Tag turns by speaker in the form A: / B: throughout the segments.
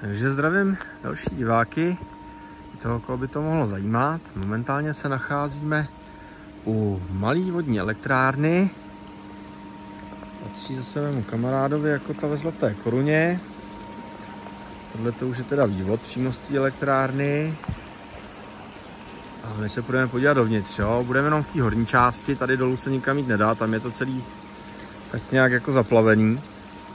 A: Takže zdravím další diváky, toho, koho by to mohlo zajímat. Momentálně se nacházíme u malé vodní elektrárny. Patří zase mému kamarádovi jako ta ve Zlaté Koruně. Tohle to už je teda vývod přímo z té elektrárny. A my se budeme podívat dovnitř, jo. Budeme jenom v té horní části, tady dolů se nikam jít nedá, tam je to celý tak nějak jako zaplavený.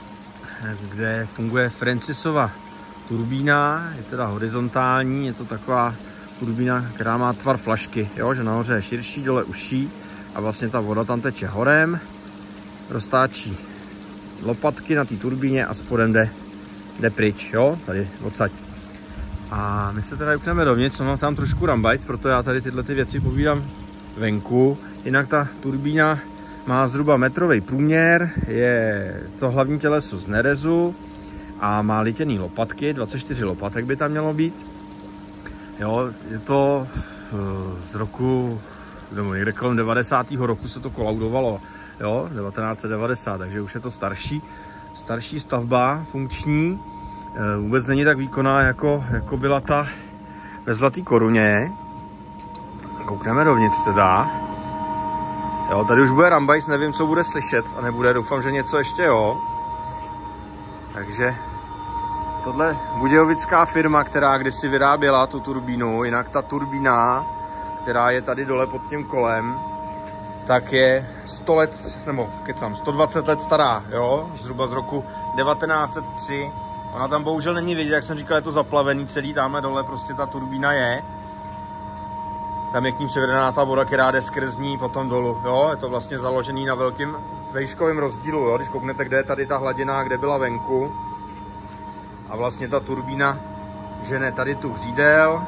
A: Kde funguje Francisova turbína, je teda horizontální, je to taková turbína, která má tvar flašky, jo, že nahoře je širší, dole užší a vlastně ta voda tam teče horem, roztáčí lopatky na té turbíně a spodem jde pryč, jo, tady odsaď. A my se teda ukneme dovnitř, mám tam trošku rambajc, proto já tady tyhle ty věci povídám venku. Jinak ta turbína má zhruba metrový průměr, je to hlavní těleso z nerezu a má litěný lopatky, 24 lopatek by tam mělo být. Jo, je to z roku, nebo někde kolem 90. roku se to kolaudovalo, jo, 1990, takže už je to starší stavba, funkční. Vůbec není tak výkonná, jako byla ta ve Zlaté Koruně. Koukneme dovnitř teda. Jo, tady už bude rambajs, nevím, co bude slyšet a nebude, doufám, že něco ještě, jo. Takže tohle budějovická firma, která kdysi vyráběla tu turbínu, jinak ta turbína, která je tady dole pod tím kolem, tak je 100 let, nebo kecám, 120 let stará, jo, zhruba z roku 1903. Ona tam bohužel není vidět, jak jsem říkal, je to zaplavený celý, tamhle dole prostě ta turbína je. Tam je k ní převedená ta voda, která jde skrz ní potom dolů, jo, je to vlastně založený na velkým vejškovém rozdílu, jo, když kouknete, kde je tady ta hladina, kde byla venku. A vlastně ta turbína žene tady tu hřídel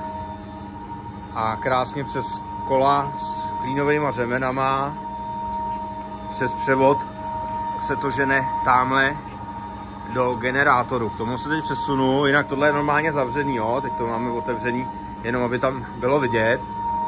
A: a krásně přes kola s klínovými řemenama, přes převod se to žene tamhle do generátoru. K tomu se teď přesunu, jinak tohle je normálně zavřený, jo, teď to máme otevřený, jenom aby tam bylo vidět.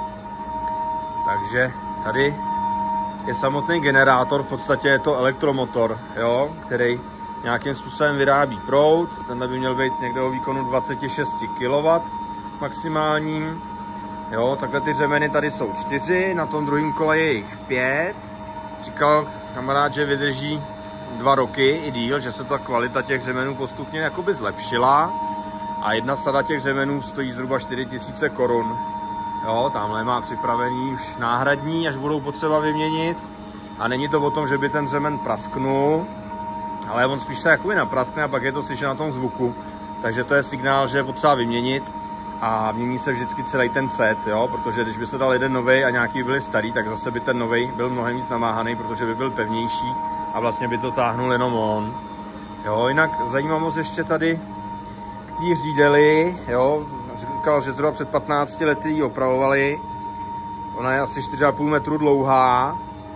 A: Takže tady je samotný generátor, v podstatě je to elektromotor, jo, který nějakým způsobem vyrábí proud. Tenhle by měl být někde o výkonu 26 kW maximálním. Jo, takhle ty řemeny tady jsou 4, na tom druhém kole je jich 5. Říkal kamarád, že vydrží 2 roky i díl, že se ta kvalita těch řemenů postupně jakoby zlepšila. A jedna sada těch řemenů stojí zhruba 4000 korun. Jo, tamhle má připravený už náhradní, až budou potřeba vyměnit. A není to o tom, že by ten řemen prasknul, ale on spíš se jakoby napraskne a pak je to slyšet na tom zvuku. Takže to je signál, že je potřeba vyměnit a mění se vždycky celý ten set, jo, protože když by se dal jeden novej a nějaký by byli starý, tak zase by ten novej byl mnohem víc namáhaný, protože by byl pevnější a vlastně by to táhnul jenom on. Jo, jinak zajímavost ještě tady k té hřídeli, jo, říkal, že zhruba před 15 lety ji opravovali. Ona je asi 4,5 metru dlouhá,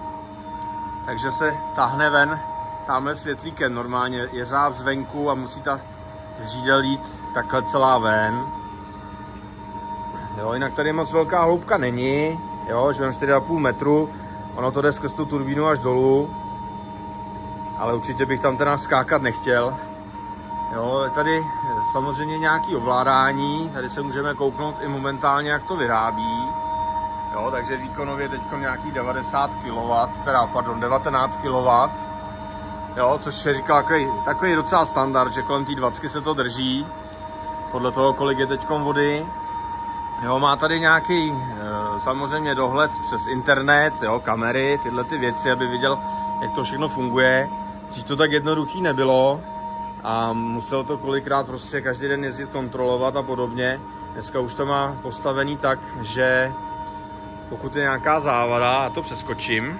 A: takže se táhne ven tamhle světlíkem. Normálně je řáb zvenku a musí ta hřídel jít takhle celá ven. Jo, jinak tady moc velká hloubka není, jo, že 4,5 metru, ono to jde skrz tu turbínu až dolů, ale určitě bych tam teda skákat nechtěl. Jo, je tady samozřejmě nějaké ovládání, tady se můžeme kouknout i momentálně, jak to vyrábí. Jo, takže výkonově teď nějaký 90 kW, teda pardon, 19 kW. Jo, což je říkal takový docela standard, že kolem té 20 se to drží, podle toho, kolik je teď vody. Jo, má tady nějaký samozřejmě dohled přes internet, jo, kamery, tyhle ty věci, aby viděl, jak to všechno funguje. Dřív to tak jednoduchý nebylo a musel to kolikrát prostě každý den jezdit kontrolovat a podobně. Dneska už to má postavený tak, že pokud je nějaká závada, a to přeskočím,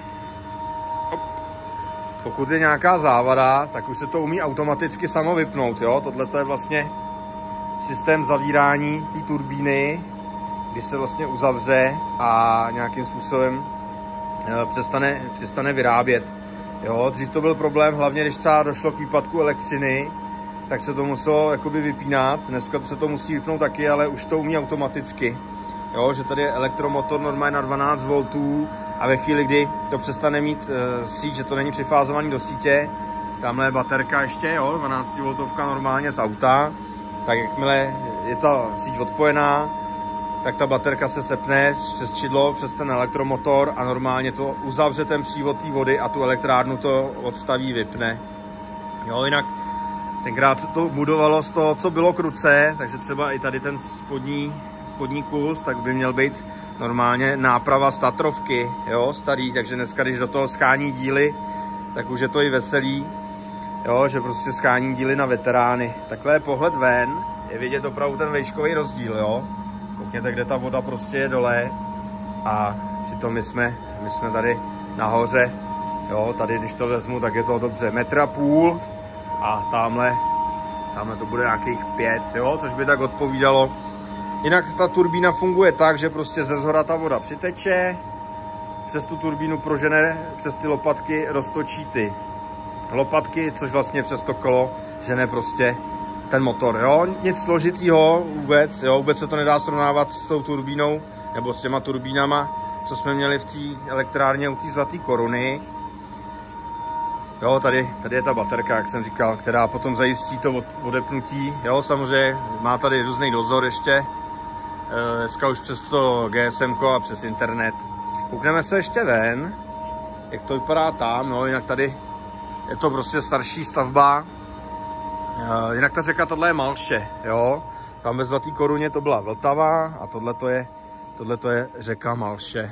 A: pokud je nějaká závada, tak už se to umí automaticky samo vypnout, jo. Tohle to je vlastně systém zavírání té turbíny, kdy se vlastně uzavře a nějakým způsobem přestane vyrábět. Jo, dřív to byl problém, hlavně když třeba došlo k výpadku elektřiny, tak se to muselo jakoby vypínat. Dneska se to musí vypnout taky, ale už to umí automaticky. Jo, že tady je elektromotor normálně na 12 V a ve chvíli, kdy to přestane mít síť, že to není přifázovaný do sítě, tamhle je baterka ještě, jo, 12 V normálně z auta, tak jakmile je ta síť odpojená, tak ta baterka se sepne přes čidlo, přes ten elektromotor a normálně to uzavře ten přívod té vody a tu elektrárnu to odstaví, vypne. Jo, jinak tenkrát se to budovalo z toho, co bylo kruce, takže třeba i tady ten spodní kus, tak by měl být normálně náprava z Tatrovky, jo, starý, takže dneska, když do toho schání díly, tak už je to i veselý, jo, že prostě schání díly na veterány. Takhle je pohled ven, je vidět opravdu ten vejškový rozdíl, jo. Koukněte, kde ta voda prostě je dole a přitom my jsme tady nahoře, jo, tady když to vezmu, tak je to dobře 1,5 m a tamhle to bude nějakých 5, jo, což by tak odpovídalo. Jinak ta turbína funguje tak, že prostě ze zhora ta voda přiteče, přes tu turbínu prožene, přes ty lopatky roztočí ty lopatky, což vlastně přes to kolo žene prostě ten motor, jo. Nic složitýho vůbec, jo, vůbec se to nedá srovnávat s tou turbínou, nebo s těma turbínama, co jsme měli v té elektrárně u té Zlaté Koruny. Jo, tady je ta baterka, jak jsem říkal, která potom zajistí to odepnutí, jo, samozřejmě má tady různý dozor ještě, dneska už přes to GSM a přes internet. Koukneme se ještě ven, jak to vypadá tam, no, jinak tady je to prostě starší stavba, jinak ta řeka tohle je Malše, jo, tam ve Zlaté Koruně to byla Vltava a tohle je řeka Malše.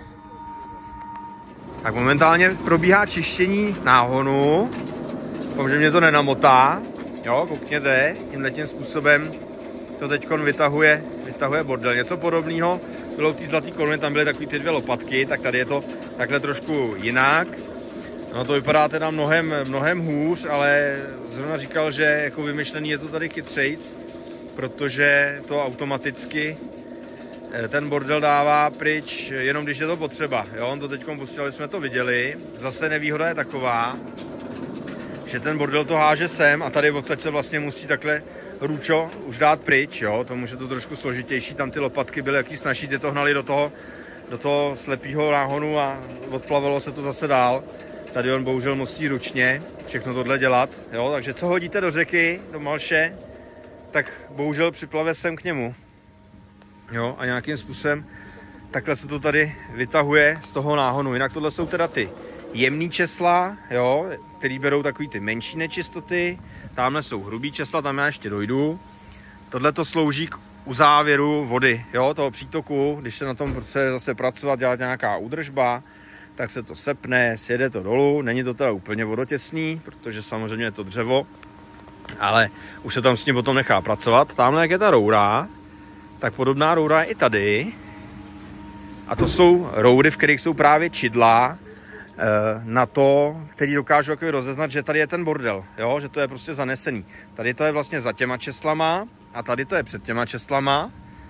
A: Tak momentálně probíhá čištění náhonu, doufám, že mě to nenamotá, jo, koukněte, tímhletím způsobem to teďkon vytahuje bordel. Něco podobného bylo u té Zlaté Koruny, tam byly takové ty 2 lopatky, tak tady je to takhle trošku jinak. No to vypadá teda mnohem hůř, ale zrovna říkal, že jako vymyšlený je to tady chytřejc, protože to automaticky ten bordel dává pryč, jenom když je to potřeba. Jo, on to teďkom pustili, jsme to viděli. Zase nevýhoda je taková, že ten bordel to háže sem a tady odsaď se vlastně musí takhle růčo už dát pryč, jo. Tomu je to trošku složitější, tam ty lopatky byly jaký snažší, ty to hnali do toho slepého náhonu a odplavilo se to zase dál. Tady on bohužel musí ručně všechno tohle dělat, jo. Takže co hodíte do řeky, do Malše, tak bohužel připlave sem k němu. Jo, a nějakým způsobem takhle se to tady vytahuje z toho náhonu. Jinak tohle jsou teda ty jemný česla, jo, který berou takový ty menší nečistoty. Tamhle jsou hrubý česla, tam já ještě dojdu. Tohle to slouží k uzávěru vody, jo, toho přítoku. Když se na tom chce zase pracovat, dělat nějaká údržba, tak se to sepne, sjede to dolů. Není to teda úplně vodotěsný, protože samozřejmě je to dřevo, ale už se tam s ním potom nechá pracovat. Tamhle jak je ta roura, tak podobná roura je i tady. A to jsou roury, v kterých jsou právě čidla na to, který dokážu jako rozeznat, že tady je ten bordel, jo? Že to je prostě zanesený. Tady to je vlastně za těma česlama a tady to je před těma česlama.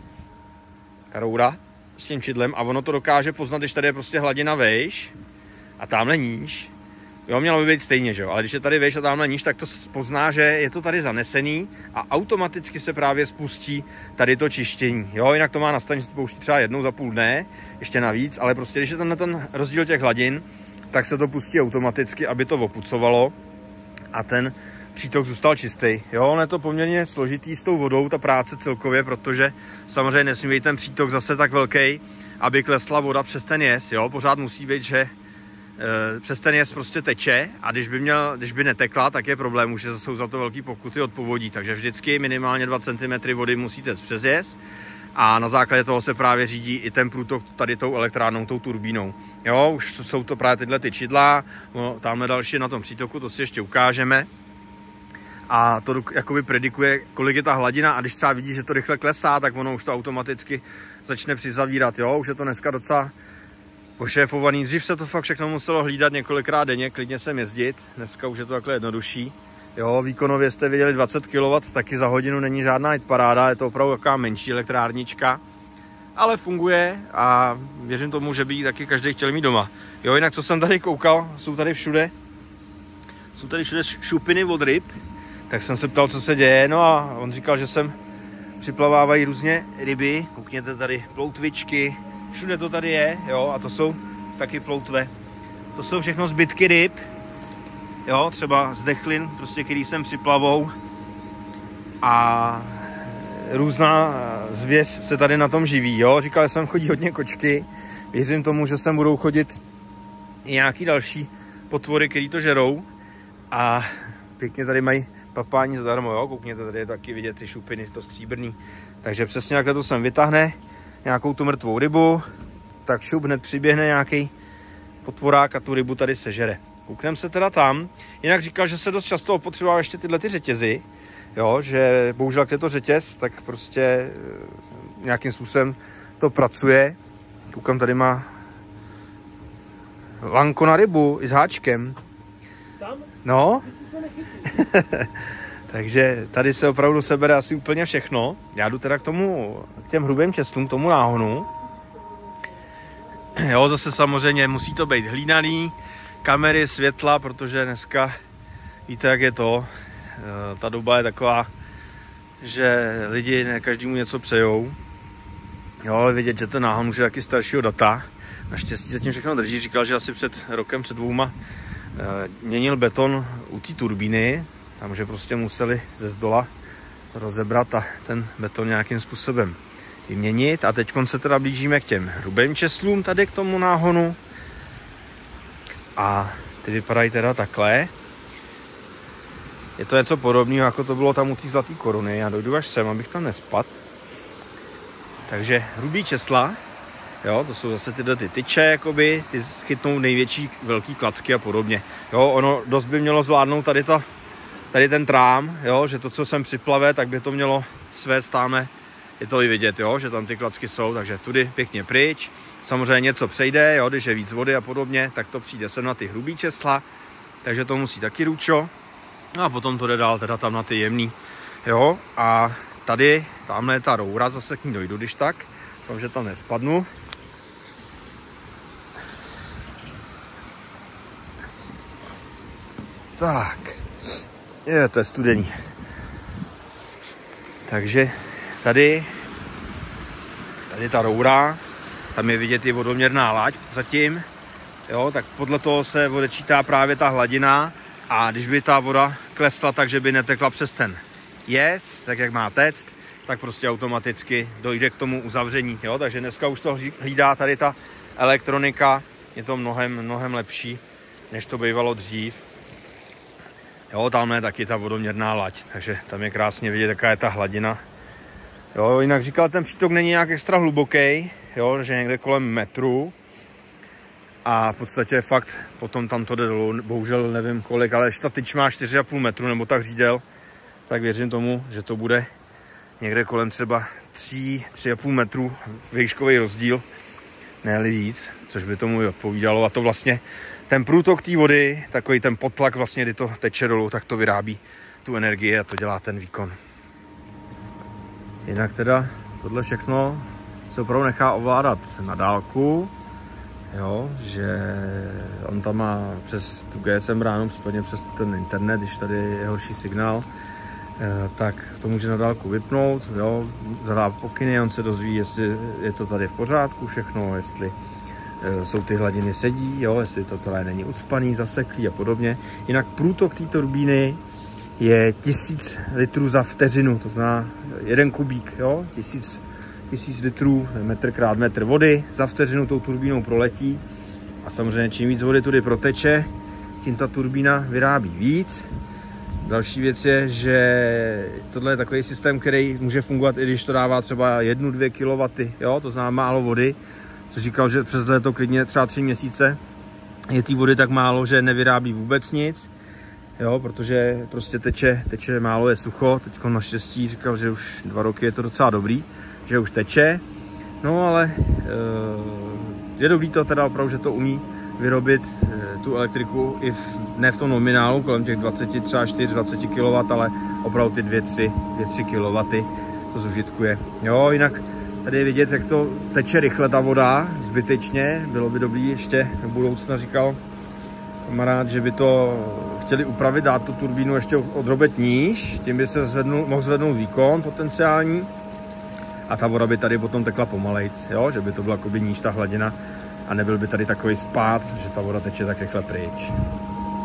A: Roura s tím čidlem a ono to dokáže poznat, když tady je prostě hladina vejš a tamhle níž. Jo, mělo by být stejně, že jo, ale když je tady vejš a tamhle níž, tak to pozná, že je to tady zanesený a automaticky se právě spustí tady to čištění. Jo, jinak to má nastavení, že se to pouští třeba jednou za půl dne, ještě navíc, ale prostě když je tam ten rozdíl těch hladin, tak se to pustí automaticky, aby to opucovalo a ten přítok zůstal čistý. Jo, on je to poměrně složitý s tou vodou, ta práce celkově, protože samozřejmě nesmí být ten přítok zase tak velký, aby klesla voda přes ten jez, jo, pořád musí být, že přes ten jez prostě teče a když by netekla, tak je problém, už jsou za to velký pokuty od povodí, takže vždycky minimálně 2 cm vody musíte přes jez a na základě toho se právě řídí i ten průtok tady tou elektrárnou, tou turbínou. Jo, už jsou to právě tyhle ty čidla, no, tamhle další na tom přítoku, to si ještě ukážeme. A to jakoby predikuje, kolik je ta hladina a když třeba vidí, že to rychle klesá, tak ono už to automaticky začne přizavírat, jo, už je to dneska docela pošéfovaný. Dřív se to fakt všechno muselo hlídat několikrát denně, klidně sem jezdit, dneska už je to takhle jednodušší. Jo, výkonově jste viděli 20 kW, taky za hodinu není žádná hitparáda, je to opravdu taková menší elektrárnička, ale funguje a věřím tomu, že by ji taky každý chtěl mít doma. Jo, jinak co jsem tady koukal, jsou tady všude šupiny od ryb, tak jsem se ptal, co se děje, no a on říkal, že sem připlavávají různě ryby, koukněte tady ploutvičky, všude to tady je, jo, a to jsou taky ploutve. To jsou všechno zbytky ryb, jo, třeba zdechlin, prostě, který sem připlavou a různá zvěř se tady na tom živí, jo. Říkal jsem, chodí hodně kočky. Věřím tomu, že sem budou chodit i nějaký další potvory, který to žerou. A pěkně tady mají papání zadarmo, jo. Koukněte, tady je taky vidět ty šupiny, to stříbrný. Takže přesně takhle to sem vytáhne nějakou tu mrtvou rybu, tak šup, hned přiběhne nějaký potvorák a tu rybu tady sežere. Koukneme se teda tam. Jinak říkal, že se dost často opotřeboval ještě tyhle ty řetězy, jo, že bohužel jak je to řetěz, tak prostě nějakým způsobem to pracuje. Koukám, tady má lanko na rybu i s háčkem.
B: Tam?
A: No. Takže tady se opravdu sebere asi úplně všechno. Já jdu teda k těm hrubým česlům, k tomu náhonu. Jo, zase samozřejmě musí to být hlídaný, kamery, světla, protože dneska víte, jak je to. Ta doba je taková, že lidi ne každému něco přejou. Jo, ale vidět, že ten náhon už je taky staršího data. Naštěstí zatím všechno drží. Říkal, že asi před rokem, před 2 měnil beton u té turbíny. Tam, že prostě museli ze zdola to rozebrat a ten beton nějakým způsobem vyměnit. A teď se teda blížíme k těm hrubým česlům tady k tomu náhonu. A ty vypadají teda takhle. Je to něco podobného, jako to bylo tam u té zlaté koruny. Já dojdu až sem, abych tam nespadl. Takže hrubý česla, jo, to jsou zase tyhle ty tyče, jakoby, ty chytnou největší velký klacky a podobně. Jo, ono dost by mělo zvládnout tady ten trám, jo, že to, co sem připlave, tak by to mělo svést tamhle. Je to i vidět, jo, že tam ty klacky jsou, takže tudy pěkně pryč. Samozřejmě něco přejde, jo, když je víc vody a podobně, tak to přijde sem na ty hrubý česla, takže to musí taky růčo. No a potom to jde dál teda tam na ty jemný, jo, a tady, tamhle je ta roura, zase k ní dojdu, když tak, doufám, že tam nespadnu. Tak, to je studený. Takže tady ta roura, tam je vidět i vodoměrná laď zatím, jo, tak podle toho se odečítá právě ta hladina a když by ta voda klesla tak, že by netekla přes ten jez, tak jak má tect, tak prostě automaticky dojde k tomu uzavření, jo, takže dneska už to hlídá tady ta elektronika, je to mnohem lepší, než to bývalo dřív. Jo, tam je taky ta vodoměrná laď, takže tam je krásně vidět, jaká je ta hladina. Jo, jinak říkal, ten přítok není nějak extra hluboký, jo, že někde kolem metru. A v podstatě fakt potom tam to jde dolů, bohužel nevím kolik, ale když ta tyč má 4,5 metru nebo tak řídel, tak věřím tomu, že to bude někde kolem třeba 3,5 metru výškový rozdíl, ne-li víc, což by tomu odpovídalo. A to vlastně ten průtok té vody, takový ten potlak vlastně, kdy to teče dolů, tak to vyrábí tu energii a to dělá ten výkon. Jinak teda tohle všechno se opravdu nechá ovládat na dálku, jo, že on tam má přes tu GSM bránu, případně přes ten internet, když tady je horší signál, tak to může na dálku vypnout, jo, zadá pokyny, on se dozví, jestli je to tady v pořádku všechno, jestli jsou ty hladiny sedí, jo, jestli to tady není ucpaný, zaseklý a podobně. Jinak průtok té turbíny je 1000 litrů za vteřinu, to znamená 1 kubík, jo, 1000 litrů, metr krát metr vody za vteřinu tou turbínou proletí. A samozřejmě čím víc vody tudy proteče, tím ta turbína vyrábí víc. Další věc je, že tohle je takový systém, který může fungovat, i když to dává třeba 1-2 kW, jo, to znamená málo vody, což říkal, že přes léto klidně třeba 3 měsíce je té vody tak málo, že nevyrábí vůbec nic, jo, protože prostě teče málo, je sucho. Teď naštěstí říkal, že už 2 roky je to docela dobrý, že už teče, no ale je dobrý to teda opravdu, že to umí vyrobit tu elektriku i ne v tom nominálu, kolem těch 20, třeba 4-20 kW, ale opravdu ty 2-3 kW to zužitkuje. Jo, jinak tady je vidět, jak to teče rychle ta voda, zbytečně. Bylo by dobrý ještě v budoucna, říkal kamarád, že by to chtěli upravit, dát tu turbínu ještě odrobit níž, tím by se mohl zvednout výkon potenciální a ta voda by tady potom tekla pomalejc, jo? Že by to byla jakoby níž ta hladina a nebyl by tady takový spád, že ta voda teče tak rychle pryč.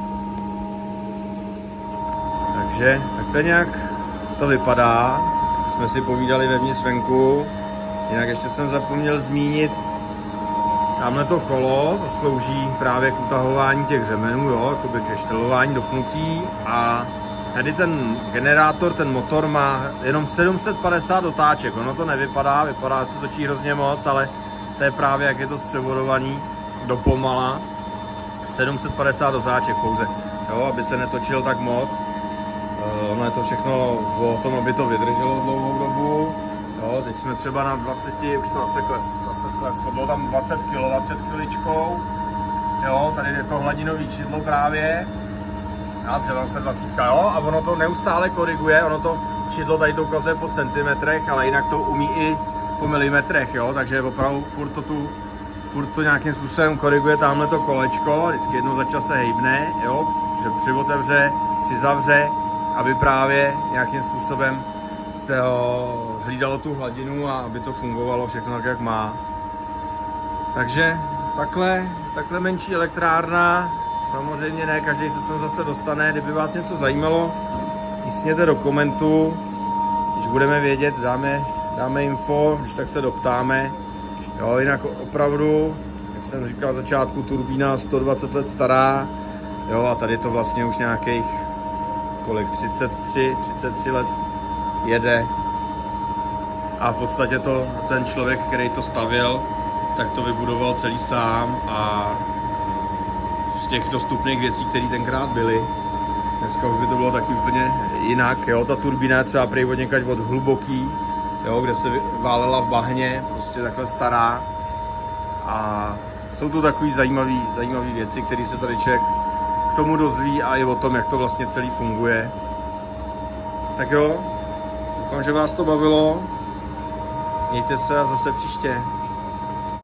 A: Takže takhle nějak to vypadá. jsme si povídali vevnitř venku. Jinak ještě jsem zapomněl zmínit tamhle to kolo, to slouží právě k utahování těch řemenů, jo, jakoby ke štelování do pnutí. A tady ten generátor, ten motor má jenom 750 otáček. Ono to nevypadá, vypadá, že se točí hrozně moc, ale to je právě, jak je to zpřevodovaný do pomala. 750 otáček pouze, jo, aby se netočil tak moc. Ono je to všechno o tom, aby to vydrželo dlouhou dobu. Jo, teď jsme třeba na 20, už to zase kleslo, bylo tam 20 kg před chviličkou. Jo, tady je to hladinový čidlo právě. A přidal se 20, jo, a ono to neustále koriguje, ono to čidlo tady to ukazuje po centimetrech, ale jinak to umí i po milimetrech, jo, takže opravdu furt to nějakým způsobem koriguje tamhle to kolečko, vždycky jednou za čas se hejbne, jo, že přivotevře, přizavře, aby právě nějakým způsobem hlídalo tu hladinu a aby to fungovalo všechno tak, jak má. Takže takhle menší elektrárna, samozřejmě ne každý se sem zase dostane. Kdyby vás něco zajímalo, písněte do komentu, když budeme vědět, dáme info, když tak se doptáme. Jo, jinak opravdu, jak jsem říkal na začátku, turbína 120 let stará, jo, a tady to vlastně už nějakých kolik, 33 let jede. A v podstatě to ten člověk, který to stavěl, tak to vybudoval celý sám a z těch dostupných věcí, které tenkrát byly. Dneska už by to bylo taky úplně jinak, jo, ta turbína je třeba prý od hluboký, jo, kde se válela v bahně, prostě takhle stará. A jsou to takové zajímavé věci, které se tady člověk k tomu dozví a i o tom, jak to vlastně celý funguje. Tak jo, doufám, že vás to bavilo. Mějte se a zase příště.